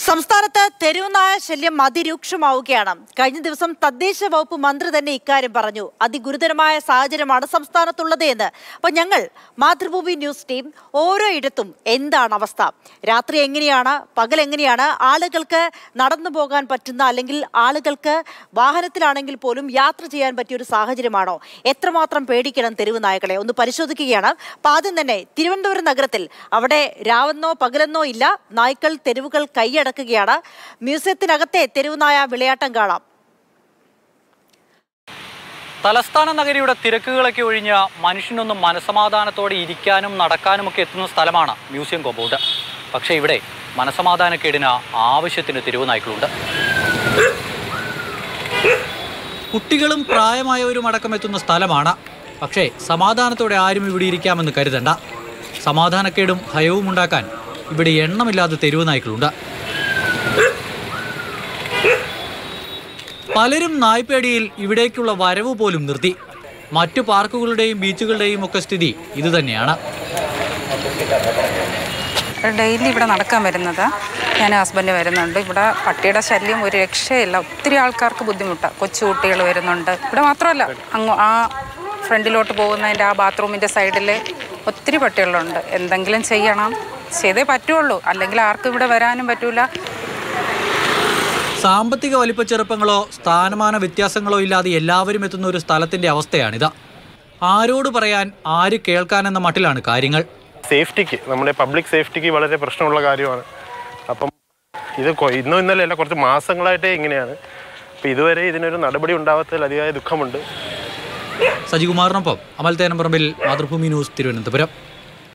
സംസ്ഥാനത്ത് തെരുവുനായ ശല്യം അതിരൂക്ഷമാവുകയാണ്. കഴിഞ്ഞ ദിവസം തദ്ദേശ വകുപ്പ് മന്ത്രി തന്നെ ഇക്കാര്യം പറഞ്ഞു. അതിഗുരുതരമായ സാഹചര്യമാണ് സംസ്ഥാനത്തുള്ളത് എന്ന്. അപ്പോൾ ഞങ്ങൾ മാതൃഭൂമി ന്യൂസ് ടീം ഓരോ ഇടത്തും എന്താണ് അവസ്ഥ, രാത്രി എങ്ങനെയാണ്, പകൽ എങ്ങനെയാണ്, ആളുകൾക്ക് നടന്നു പോകാൻ പറ്റുന്ന അല്ലെങ്കിൽ ആളുകൾക്ക് വാഹനത്തിലാണെങ്കിൽ പോലും യാത്ര ചെയ്യാൻ പറ്റിയ ഒരു സാഹചര്യമാണോ, എത്രമാത്രം പേടിക്കണം തെരുവ് നായകളെ ഒന്ന് പരിശോധിക്കുകയാണ്. അപ്പോൾ ആദ്യം തന്നെ തിരുവനന്തപുരം നഗരത്തിൽ അവിടെ രാവെന്നോ പകലെന്നോ ഇല്ല, നായ്ക്കൾ തെരുവുകൾ കൈയടക്കുകയാണ്. മ്യൂസിയത്തിനകത്തെ തെരുവുനായ വിളയാട്ടം കാണാം. തലസ്ഥാന നഗരിയുടെ തിരക്കുകളൊക്കെ ഒഴിഞ്ഞ് മനുഷ്യനൊന്നും മനസമാധാനത്തോടെ ഇരിക്കാനും നടക്കാനുമൊക്കെ എത്തുന്ന സ്ഥലമാണ് മ്യൂസിയം കോമ്പൗണ്ട്. പക്ഷേ ഇവിടെ മനസമാധാനക്കേടിന് ആവശ്യത്തിന് തെരുവ് നായ്ക്കളുണ്ട്. കുട്ടികളും പ്രായമായവരും അടക്കം എത്തുന്ന സ്ഥലമാണ്. പക്ഷേ സമാധാനത്തോടെ ആരും ഇവിടെ ഇരിക്കാമെന്ന് കരുതണ്ട. സമാധാനക്കേടും ഭയവും ഉണ്ടാക്കാൻ ഇവിടെ എണ്ണമില്ലാതെ തെരുവ് നായ്ക്കളുണ്ട്. പലരും നായ്പേടിയിൽ ഇവിടേക്കുള്ള വരവ് പോലും നിർത്തി. മറ്റു പാർക്കുകളുടെയും ബീച്ചുകളുടെയും ഒക്കെ സ്ഥിതി ഇതുതന്നെയാണ്. ഡെയിലി ഇവിടെ നടക്കാൻ വരുന്നത് ഞാൻ ഹസ്ബൻഡ് വരുന്നുണ്ട്. ഇവിടെ പട്ടിയുടെ ശല്യം ഒരു രക്ഷയില്ല. ഒത്തിരി ആൾക്കാർക്ക് ബുദ്ധിമുട്ടാണ്. കൊച്ചുകുട്ടികൾ വരുന്നുണ്ട്. ഇവിടെ മാത്രമല്ല, അങ്ങ് ആ ഫ്രണ്ടിലോട്ട് പോകുന്നതിൻ്റെ ആ ബാത്റൂമിൻ്റെ സൈഡിൽ ഒത്തിരി പട്ടികളുണ്ട്. എന്തെങ്കിലും ചെയ്യണം, ചെയ്തേ പറ്റുള്ളൂ, അല്ലെങ്കിൽ ആർക്കും ഇവിടെ വരാനും പറ്റൂല. സാമ്പത്തിക വലിപ്പച്ചെറുപ്പങ്ങളോ സ്ഥാനമാന വ്യത്യാസങ്ങളോ ഇല്ലാതെ എല്ലാവരും എത്തുന്ന ഒരു സ്ഥലത്തിൻ്റെ അവസ്ഥയാണിത്. ആരോട് പറയാൻ, ആര് കേൾക്കാനെന്ന മട്ടിലാണ് കാര്യങ്ങൾ. സേഫ്റ്റിക്ക്, നമ്മുടെ പബ്ലിക് സേഫ്റ്റിക്ക് വളരെ പ്രശ്നമുള്ള കാര്യമാണ്. അപ്പം ഇത് ഇന്നും ഇന്നലെ അല്ല, കുറച്ച് മാസങ്ങളായിട്ടേ ഇങ്ങനെയാണ്. അപ്പം ഇതുവരെ ഇതിനൊരു നടപടി ഉണ്ടാവാത്തതിൽ അതിയായ ദുഃഖമുണ്ട്. സജികുമാറിനൊപ്പം അമൽ തേനമ്പറമ്പിൽ, മാതൃഭൂമി ന്യൂസ്, തിരുവനന്തപുരം.